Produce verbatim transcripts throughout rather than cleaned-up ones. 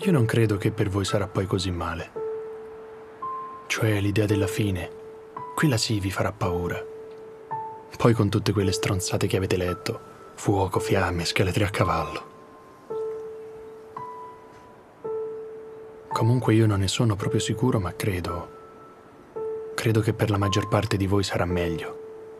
Io non credo che per voi sarà poi così male. Cioè l'idea della fine, quella sì vi farà paura. Poi con tutte quelle stronzate che avete letto, fuoco, fiamme, scheletri a cavallo. Comunque io non ne sono proprio sicuro, ma credo... Credo che per la maggior parte di voi sarà meglio.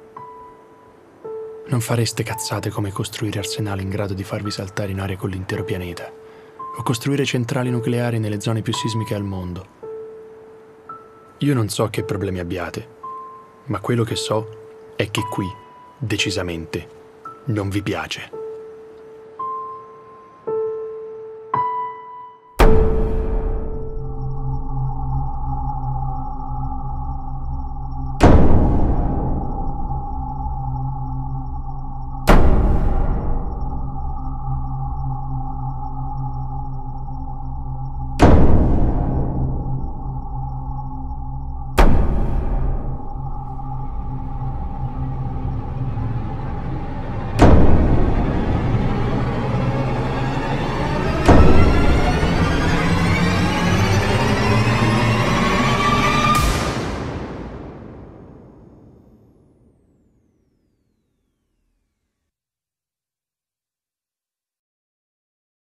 Non fareste cazzate come costruire arsenali in grado di farvi saltare in aria con l'intero pianeta, o costruire centrali nucleari nelle zone più sismiche al mondo. Io non so che problemi abbiate, ma quello che so è che qui, decisamente, non vi piace.